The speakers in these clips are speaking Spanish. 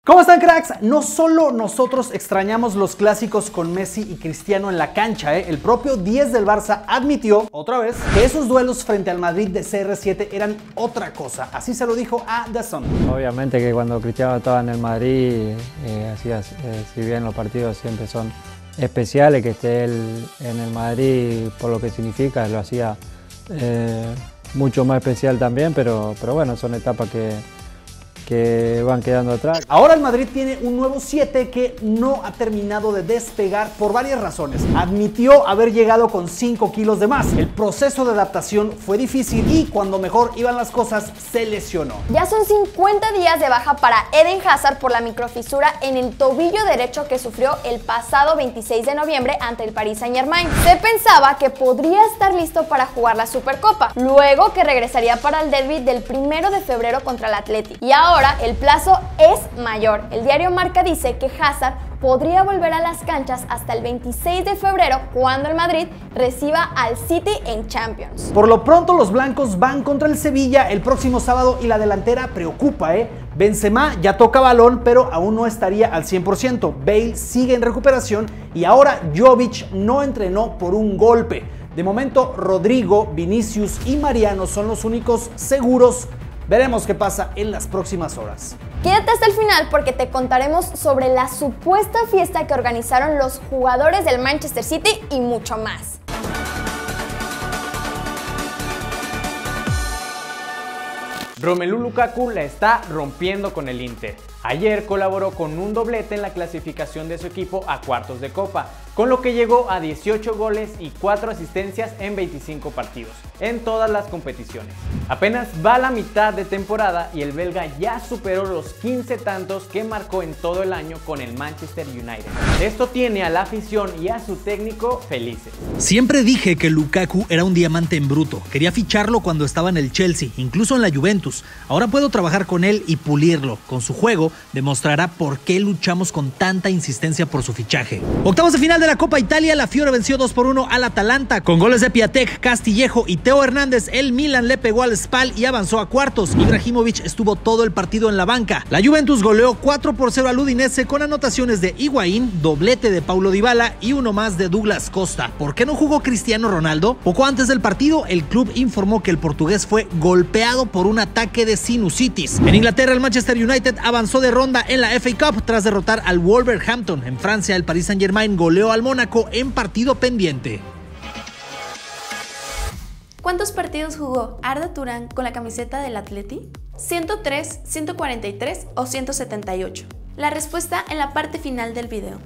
¿Cómo están, cracks? No solo nosotros extrañamos los clásicos con Messi y Cristiano en la cancha, El propio 10 del Barça admitió, otra vez, que esos duelos frente al Madrid de CR7 eran otra cosa. Así se lo dijo a The Sun. Obviamente que cuando Cristiano estaba en el Madrid, si bien los partidos siempre son especiales, que esté él en el Madrid por lo que significa, lo hacía mucho más especial también, pero bueno, son etapas que van quedando atrás. Ahora el Madrid tiene un nuevo 7 que no ha terminado de despegar por varias razones. Admitió haber llegado con 5 kilos de más. El proceso de adaptación fue difícil y cuando mejor iban las cosas se lesionó. Ya son 50 días de baja para Eden Hazard por la microfisura en el tobillo derecho que sufrió el pasado 26 de noviembre ante el Paris Saint-Germain. Se pensaba que podría estar listo para jugar la Supercopa, luego que regresaría para el derbi del 1 de febrero contra el Athletic. Y ahora el plazo es mayor. El diario Marca dice que Hazard podría volver a las canchas hasta el 26 de febrero cuando el Madrid reciba al City en Champions. Por lo pronto los blancos van contra el Sevilla el próximo sábado y la delantera preocupa, Benzema ya toca balón pero aún no estaría al 100%. Bale sigue en recuperación y ahora Jovic no entrenó por un golpe. De momento Rodrigo, Vinicius y Mariano son los únicos seguros. Veremos qué pasa en las próximas horas. Quédate hasta el final porque te contaremos sobre la supuesta fiesta que organizaron los jugadores del Manchester City y mucho más. Romelu Lukaku la está rompiendo con el Inter. Ayer colaboró con un doblete en la clasificación de su equipo a cuartos de Copa, con lo que llegó a 18 goles y 4 asistencias en 25 partidos, en todas las competiciones. Apenas va a la mitad de temporada y el belga ya superó los 15 tantos que marcó en todo el año con el Manchester United. Esto tiene a la afición y a su técnico felices. Siempre dije que Lukaku era un diamante en bruto. Quería ficharlo cuando estaba en el Chelsea, incluso en la Juventus. Ahora puedo trabajar con él y pulirlo. Con su juego demostrará por qué luchamos con tanta insistencia por su fichaje. Octavos de final de la Copa Italia, la Fiore venció 2-1 al Atalanta. Con goles de Piatek, Castillejo y Teo Hernández, el Milan le pegó al Spal y avanzó a cuartos. Ibrahimovic estuvo todo el partido en la banca. La Juventus goleó 4-0 al Udinese con anotaciones de Higuaín, doblete de Paulo Dybala y uno más de Douglas Costa. ¿Por qué no jugó Cristiano Ronaldo? Poco antes del partido, el club informó que el portugués fue golpeado por un ataque de sinusitis. En Inglaterra, el Manchester United avanzó de ronda en la FA Cup tras derrotar al Wolverhampton. En Francia, el Paris Saint-Germain goleó al Mónaco en partido pendiente. ¿Cuántos partidos jugó Arda Turán con la camiseta del Atleti? ¿103, 143 o 178? La respuesta en la parte final del video.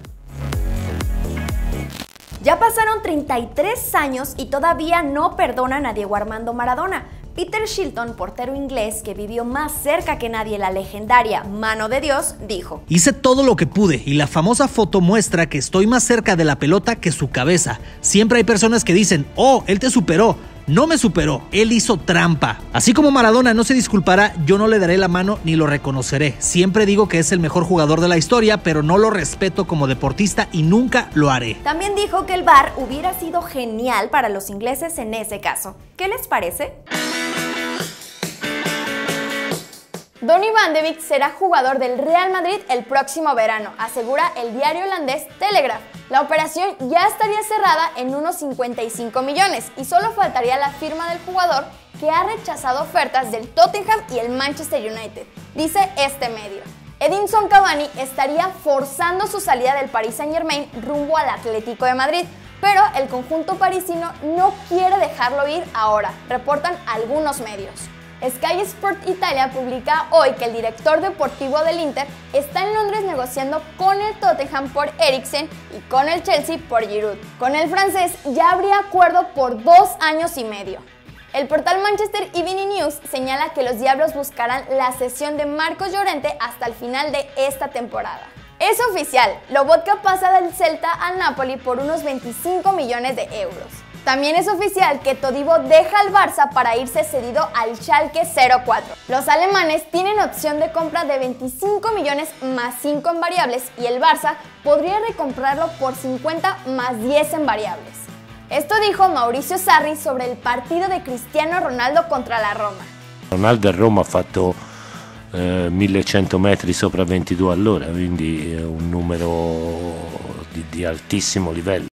Ya pasaron 33 años y todavía no perdonan a Diego Armando Maradona. Peter Shilton, portero inglés que vivió más cerca que nadie la legendaria Mano de Dios, dijo: hice todo lo que pude y la famosa foto muestra que estoy más cerca de la pelota que su cabeza. Siempre hay personas que dicen, oh, él te superó. No me superó, él hizo trampa. Así como Maradona no se disculpará, yo no le daré la mano ni lo reconoceré. Siempre digo que es el mejor jugador de la historia, pero no lo respeto como deportista y nunca lo haré. También dijo que el VAR hubiera sido genial para los ingleses en ese caso. ¿Qué les parece? Donny van de Beek será jugador del Real Madrid el próximo verano, asegura el diario holandés Telegraph. La operación ya estaría cerrada en unos 55 millones y solo faltaría la firma del jugador, que ha rechazado ofertas del Tottenham y el Manchester United, dice este medio. Edinson Cavani estaría forzando su salida del Paris Saint-Germain rumbo al Atlético de Madrid, pero el conjunto parisino no quiere dejarlo ir ahora, reportan algunos medios. Sky Sport Italia publica hoy que el director deportivo del Inter está en Londres negociando con el Tottenham por Eriksen y con el Chelsea por Giroud. Con el francés ya habría acuerdo por 2 años y medio. El portal Manchester Evening News señala que los Diablos buscarán la cesión de Marcos Llorente hasta el final de esta temporada. Es oficial, Lobotka pasa del Celta al Napoli por unos 25 millones de euros. También es oficial que Todibo deja al Barça para irse cedido al Schalke 04. Los alemanes tienen opción de compra de 25 millones más 5 en variables y el Barça podría recomprarlo por 50 más 10 en variables. Esto dijo Maurizio Sarri sobre el partido de Cristiano Ronaldo contra la Roma. Ronaldo a Roma ha fatto 1100 metri sopra 22 all'ora, quindi è un numero di altissimo livello.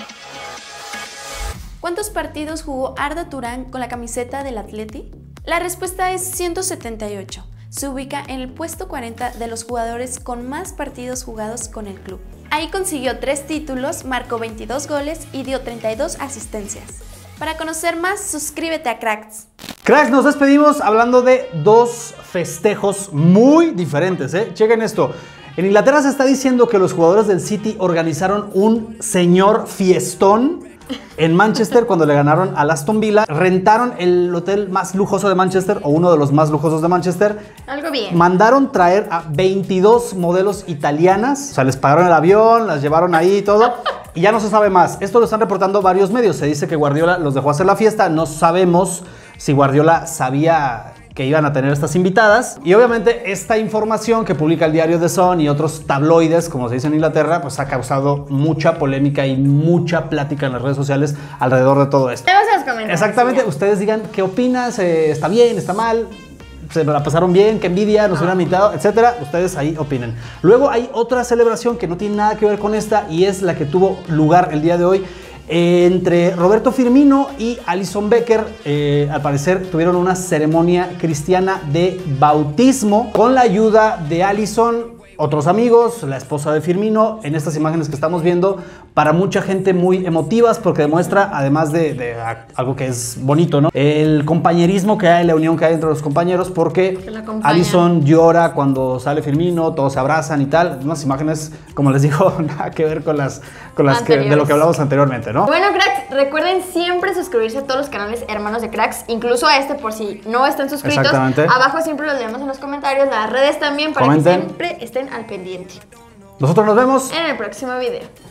¿Cuántos partidos jugó Arda Turán con la camiseta del Atleti? La respuesta es 178. Se ubica en el puesto 40 de los jugadores con más partidos jugados con el club. Ahí consiguió 3 títulos, marcó 22 goles y dio 32 asistencias. Para conocer más, suscríbete a Cracks. Cracks, nos despedimos hablando de dos festejos muy diferentes, ¿eh? Chequen esto. En Inglaterra se está diciendo que los jugadores del City organizaron un señor fiestón en Manchester cuando le ganaron al Aston Villa. Rentaron el hotel más lujoso de Manchester, o uno de los más lujosos de Manchester. Algo bien. Mandaron traer a 22 modelos italianas. O sea, les pagaron el avión, las llevaron ahí y todo. Y ya no se sabe más. Esto lo están reportando varios medios. Se dice que Guardiola los dejó hacer la fiesta. No sabemos si Guardiola sabía que iban a tener estas invitadas. Y obviamente esta información que publica el diario The Sun y otros tabloides, como se dice en Inglaterra, pues ha causado mucha polémica y mucha plática en las redes sociales alrededor de todo esto. Tenemos en los comentarios. Exactamente, ustedes digan qué opinas, está bien, está mal, se la pasaron bien, qué envidia, nos hubieran invitado, etcétera. Ustedes ahí opinen. Luego hay otra celebración que no tiene nada que ver con esta y es la que tuvo lugar el día de hoy entre Roberto Firmino y Alisson Becker. Al parecer tuvieron una ceremonia cristiana de bautismo con la ayuda de Alisson, otros amigos, la esposa de Firmino. En estas imágenes que estamos viendo, para mucha gente muy emotivas, porque demuestra, además de algo que es bonito, ¿no?, el compañerismo que hay, la unión que hay entre los compañeros, porque Alisson llora cuando sale Firmino, todos se abrazan y tal. Unas imágenes, como les digo, nada que ver con las que, de lo que hablamos anteriormente, ¿no? Bueno, Cracks, recuerden siempre suscribirse a todos los canales hermanos de Cracks, incluso a este por si no están suscritos. Exactamente. Abajo siempre los leemos en los comentarios, las redes también, para Comenten. que siempre estén al pendiente. Nosotros nos vemos En el próximo video.